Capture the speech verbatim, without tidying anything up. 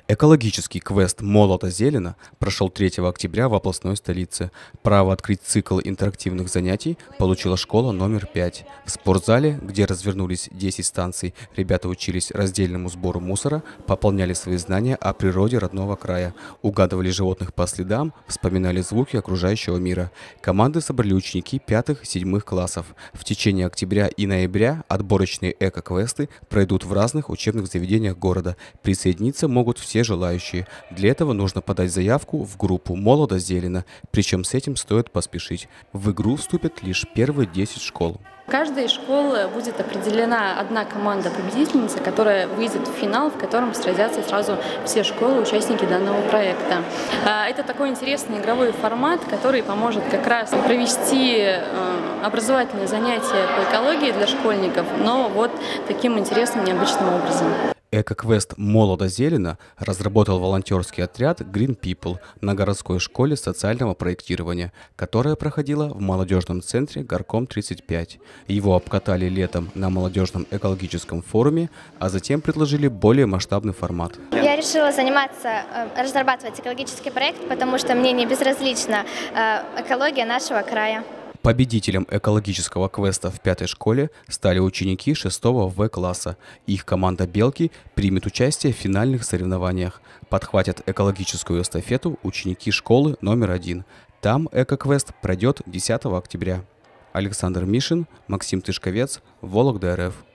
Экологический квест «Молото-зелено» прошел третьего октября в областной столице. Право открыть цикл интерактивных занятий получила школа номер пять. В спортзале, где развернулись десять станций, ребята учились раздельному сбору мусора, пополняли свои знания о природе родного края, угадывали животных по следам, вспоминали звуки окружающего мира. Команды собрали ученики пятых-седьмых классов. В течение октября и ноября отборочные эко-квесты пройдут в разных учебных заведениях города. Присоединиться могут все желающие. Для этого нужно подать заявку в группу «Молото-зелено», причем с этим стоит поспешить. В игру вступят лишь первые десять школ. В каждой школе будет определена одна команда-победительница, которая выйдет в финал, в котором сразятся сразу все школы, участники данного проекта. Это такой интересный игровой формат, который поможет как раз провести образовательные занятия по экологии для школьников, но вот таким интересным, необычным образом. Эко-квест «Молото-зелено» разработал волонтерский отряд Green People на городской школе социального проектирования, которая проходила в молодежном центре Горком тридцать пять. Его обкатали летом на молодежном экологическом форуме, а затем предложили более масштабный формат. Я решила заниматься, разрабатывать экологический проект, потому что мне не безразлична экология нашего края. Победителем экологического квеста в пятой школе стали ученики шестого В-класса. Их команда «Белки» примет участие в финальных соревнованиях. Подхватят экологическую эстафету ученики школы номер один. Там эко-квест пройдет десятого октября. Александр Мишин, Максим Тышковец, Вологда РФ.